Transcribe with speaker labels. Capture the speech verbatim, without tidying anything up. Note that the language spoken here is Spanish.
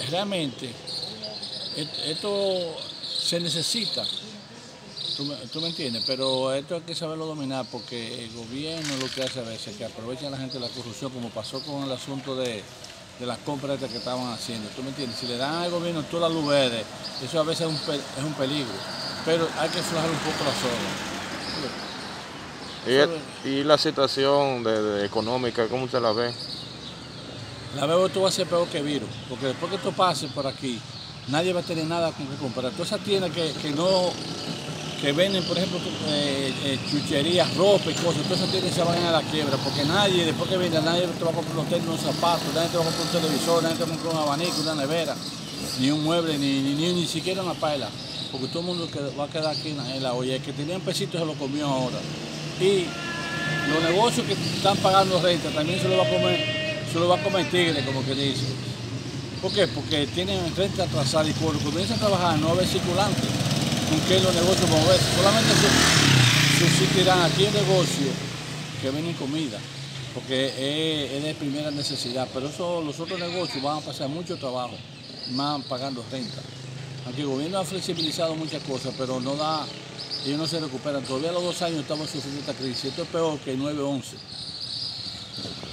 Speaker 1: realmente esto se necesita, tú me, tú me entiendes, pero esto hay que saberlo dominar porque el gobierno lo que hace a veces es que aprovecha a la gente de la corrupción, como pasó con el asunto de, de las compras que estaban haciendo, tú me entiendes, si le dan al gobierno toda la luz verde, eso a veces es un, es un peligro, pero hay que aflojar un poco la
Speaker 2: zona. ¿Y, ¿Y la situación de, de económica, cómo usted la ve?
Speaker 1: La veo que esto va a ser peor que virus, porque después que esto pase por aquí, nadie va a tener nada con que comprar. Todas esas tiendas que, que no, que venden, por ejemplo, eh, eh, chucherías, ropa y cosas, todas esas tiendas se van a la quiebra, porque nadie, después que venda, nadie te va a comprar unos tenis, unos zapatos, nadie te va a comprar un televisor, nadie te va a comprar un abanico, una nevera, ni un mueble, ni, ni, ni, ni siquiera una paila, porque todo el mundo va a quedar aquí en la olla. El que tenía un pesito se lo comió ahora. Y los negocios que están pagando renta también se lo va a comer. Se lo va a comer tigre, como que dice. ¿Por qué? Porque tienen renta atrasada y cuando comienzan a trabajar no va a haber circulante con que los negocios moverse. Solamente subsistirán aquí el negocio que venden comida, porque es, es de primera necesidad. Pero eso, los otros negocios van a pasar mucho trabajo, más pagando renta. Aunque el gobierno ha flexibilizado muchas cosas, pero no da, ellos no se recuperan. Todavía a los dos años estamos sufriendo esta crisis. Esto es peor que el nueve once.